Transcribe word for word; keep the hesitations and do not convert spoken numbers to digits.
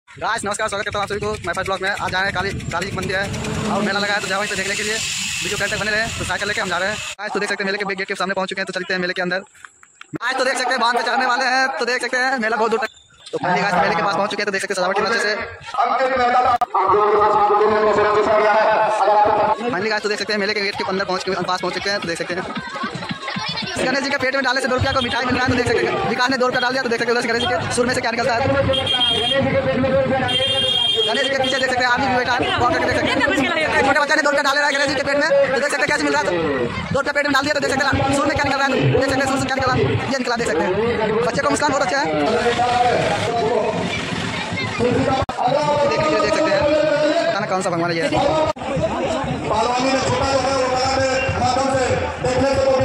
Guys नमस्कार, स्वागत करता हूँ आप सभी को मैं फर्स्ट ब्लॉग में। आज जा रहे हैं काली काली मंदिर है और मेला लगा है, तो जाओ वहीं पे देखने के लिए वीडियो कैसे बने रहे। तो साइकिल लेके हम जा रहे हैं। आज तो देख सकते हैं मेले के गेट के सामने पहुंच चुके हैं, तो चलते हैं मेले के अंदर। आज तो देख सकते हैं बांध पे चढ़ने वाले हैं, तो देख सकते हैं मेला बहुत दूर तक। तो फाइनली गाइस मेले के पास पहुंच चुके हैं, तो देख सकते हैं सजावट की अच्छे से। फाइनली गाइस तो देख सकते हैं मेले के गेट के अंदर पहुंच के पास पहुंच चुके हैं, तो देख सकते हैं गणेश जी के पेट में डालने से दो रुपया को मिठाई मिल रहा है। तो देख सकते हैं विकास ने दो रुपया डाल दिया, तो देख सकते हैं गणेश जी के सुर में से क्या निकलता है। गणेश जी के पीछे देख सकते हैं आदमी भी बैठा है, वॉक करके देख सकते हैं छोटे बच्चे ने दो रुपया डाले रहा है गणेश जी के पेट में। तो देख सकते हैं कैसे मिल रहा है, दो रुपया पेट में डाल दिया, तो देख सकते हैं सुर में क्या निकल रहा है। देख सकते हैं सुर से क्या निकल रहा है, ये निकला देख सकते हैं। बच्चे का मुस्कान बहुत अच्छा है, देख सकते हैं खाना कौन सा भगवान है ये।